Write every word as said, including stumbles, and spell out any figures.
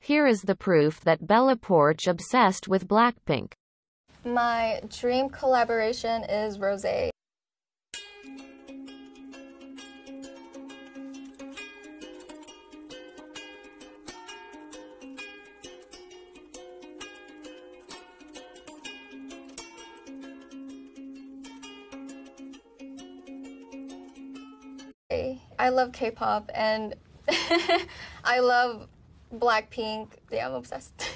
Here is the proof that Bella Poarch obsessed with Blackpink. My dream collaboration is Rosé. I love K-pop and I love Blackpink. Yeah, I'm obsessed.